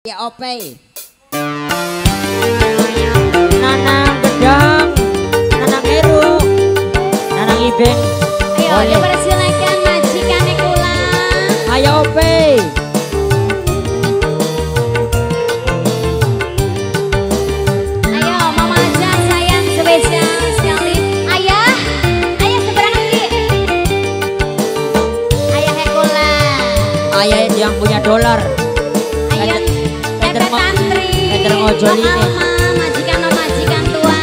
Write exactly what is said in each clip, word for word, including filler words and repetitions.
Ya ope. Nanang Gedang, Nanang Heru, Nanang Ibeng. Ayo dipersilakan majikan kula. Ayo ope. Ayo mama aja sayang spesial sekali. Ayah, ayah seberang ki. Ayah kula. Ayah yang punya dolar. Ayah Tete Tantri. Tete ngojol ini. Alma majikan no majikan tua.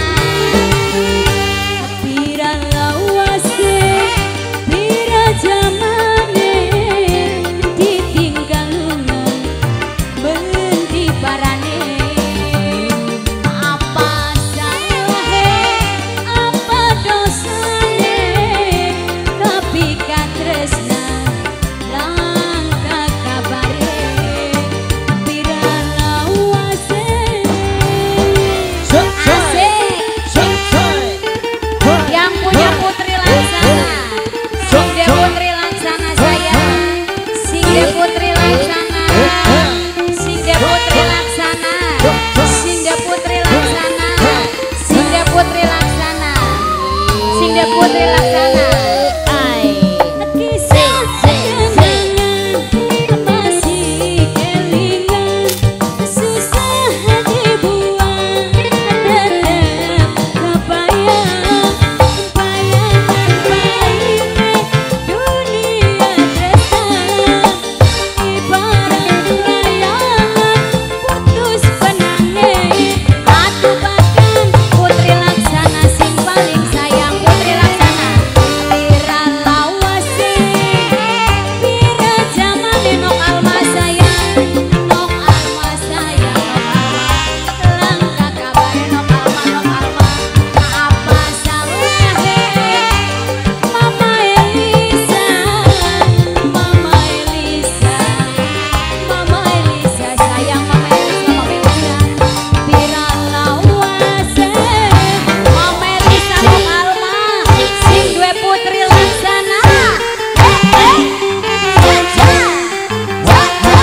Pira lawase, pira jamane, ditinggal lunga, bendi parane. Apa salahe, apa dosane, tapi katresna langka kabare. Pira lawase, Asik. Yang punya Putri Laksana. Singde Putri Laksana sayang. Singde Putri Laksana. Singde Putri Laksana. Singde Putri Laksana. Singde Putri Laksana. Singde Putri Laksana. Ai. kisah kenangan masih kelingan, susah dibuang, tetap kebayang, bayangan baiknya dunia resah, ibarat layangan putus penangnya. Atu bahkan Putri Laksana sing paling sayang Putri Laksana. Pira lawase, Pira jamane nok alma sayang, nok alma sayang, nok alma. Langka kabare nok alma, nok alma. Apa salahe, Mama Elisa, Mama Elisa, Mama Elisa sayang, Mama Elisa, Mama Elisa. Pira lawase, Mama Elisa nok alma, sing duwe Putri Laksana. Eh, eh, jaja, jaja.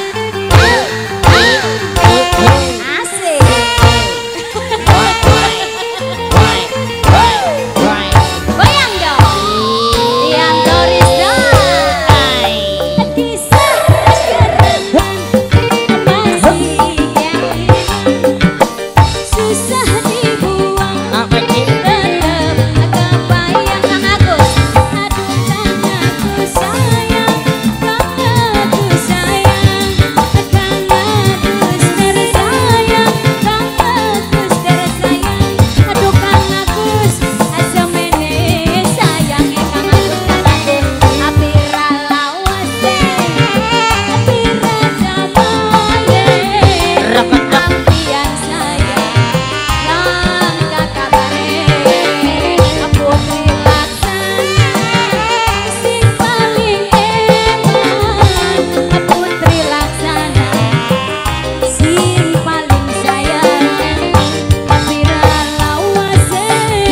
Asik. Goyang dong. Tiang Doris dong. kisah kenangan masih kelingan, susah dibuang, Apa ini? tetap kebayang. Kang Agus. Aduh Kang Agus sayang, Kang Agus sayang, Kang Agus tersayang, Kang Agus tersayang. Aduh Kang Agus, asemene sayang e Kang Agus katane. Apira lawase, Pira jamane, ampian sayang, langka kabare. Putri Laksana, sing paling eman, Putri Laksana, sing paling sayang. Apira lawase,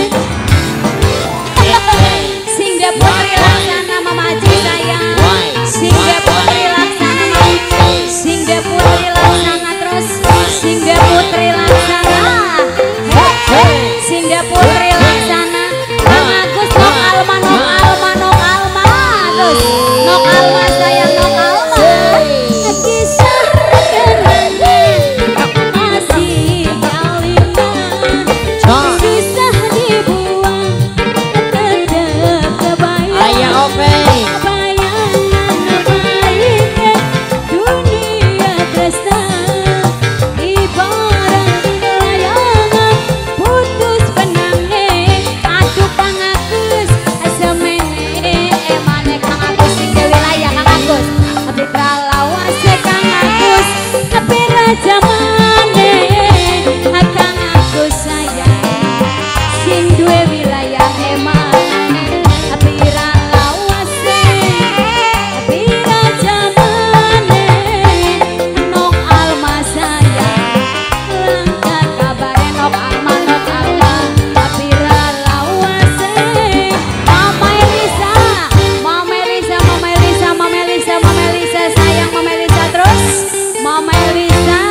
sing de Putri Laksana mamaji sayang. Sing de Putri Laksana mamaji. Sing de Putri Laksana terus. Sing de Putri Laksana. Hei, hei. Sing de Putri Laksana. Kang Agus nok alma nok alma nok alma. Terus nok alma sayang nok alma. kisah kenangan masih kelingan, susah dibuang, tetap kebayang. Ayo ope. Bayangan baiknya dunia tresna, ibarat layangan putus penangnya. Aduh Kang Agus, asemene emane Kang Agus sing de wilayah Kang Agus. Apira lawase Kang Agus, Pira jamane, Kang Agus sayang, sing duwe wilayah eman. Apira lawase, Pira jamane, nok alma sayang, langka kabare nok alma nok alma. Apira lawase, Mama Elisa, Mama Elisa, Mama Elisa, Mama Elisa, Mama Elisa sayang Mama Elisa terus. Mama Elisa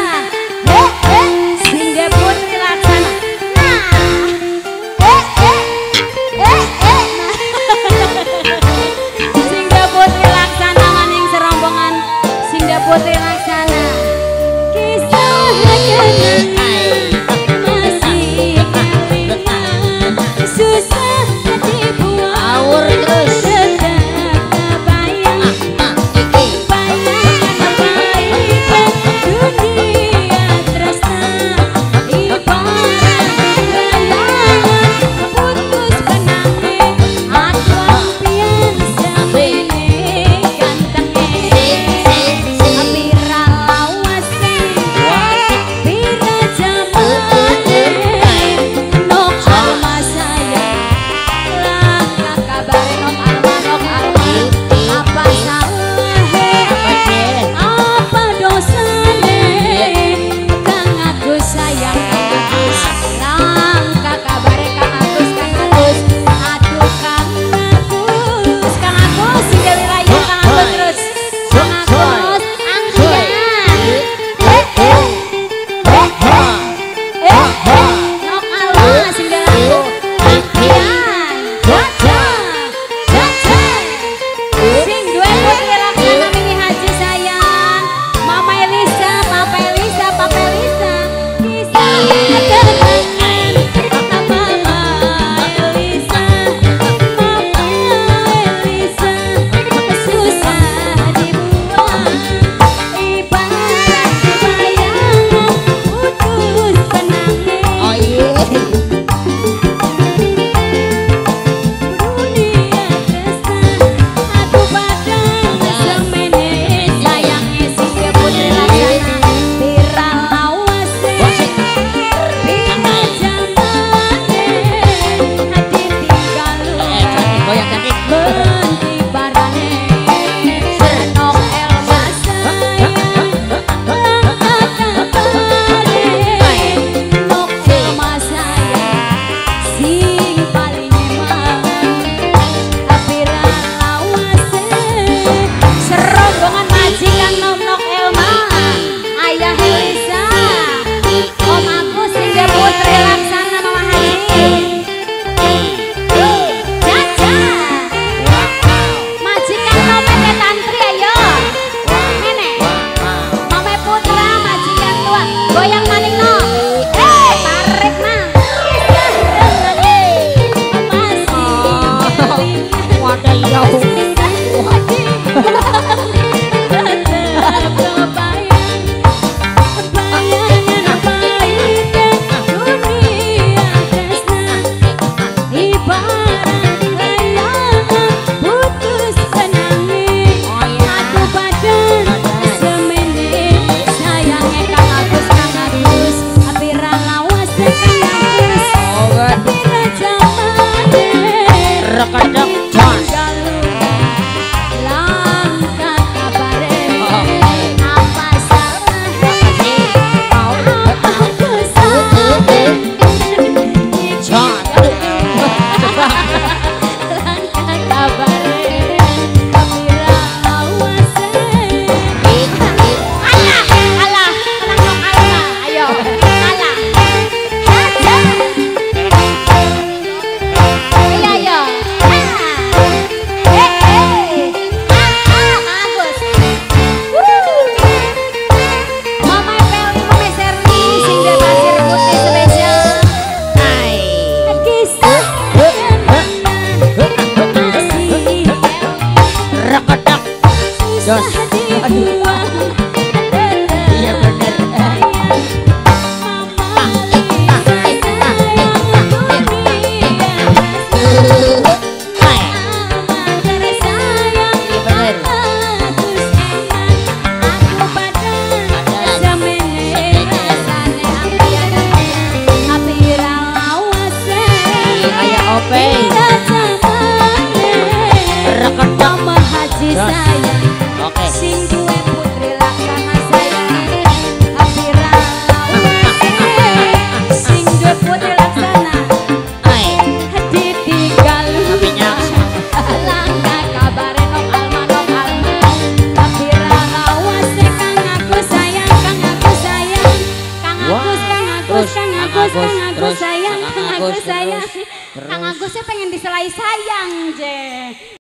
Jos. Aduh. Iya bener. Oke. Sing duwe putri laksana sayang Hafira sing duwe putri laksana ditinggal langka kabare nok alma nok alma Hafira lawas kang aku sayang kang aku sayang kang Agus kang Agus kang Agus kang Agus sayang kang Agus sayang kang Agus pengen diselai sayang je.